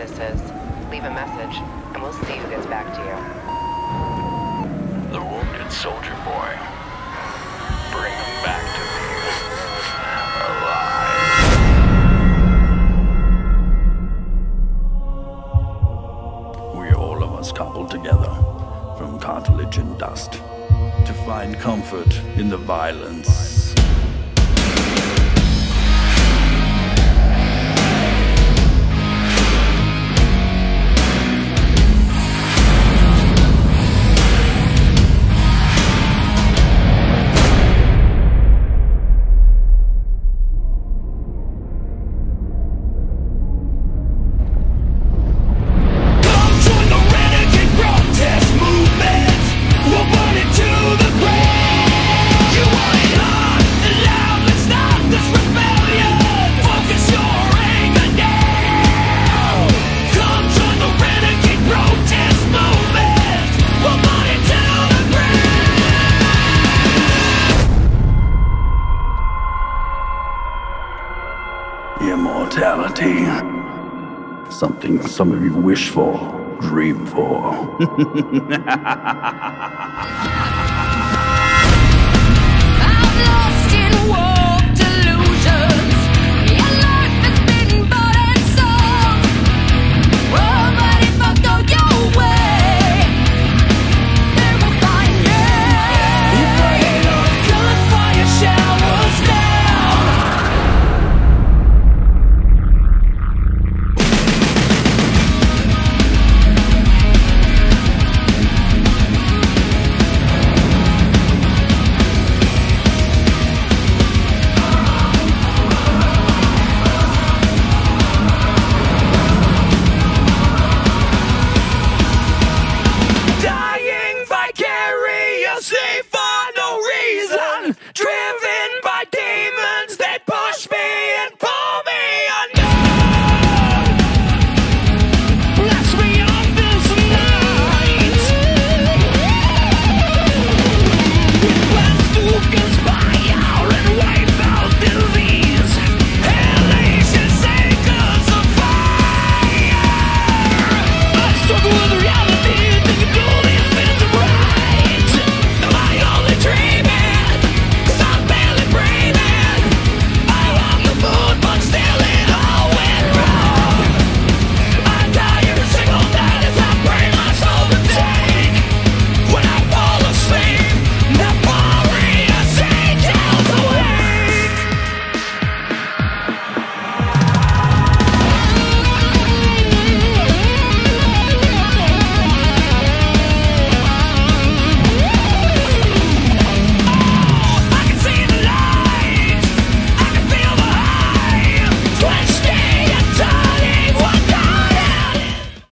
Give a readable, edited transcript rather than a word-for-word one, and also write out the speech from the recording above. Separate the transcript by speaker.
Speaker 1: this is. Leave a message, and we'll see who gets back to you.
Speaker 2: The wounded soldier boy. Bring him back to me. Alive. We all of us cobbled together, from cartilage and dust, to find comfort in the violence. Immortality. Something some of you wish for, dream for.